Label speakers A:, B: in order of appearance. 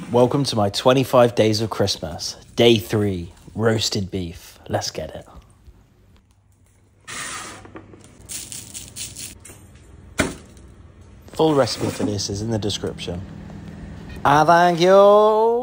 A: Welcome to my 25 days of Christmas. Day 3, roasted beef. Let's get it. Full recipe for this is in the description. Thank you.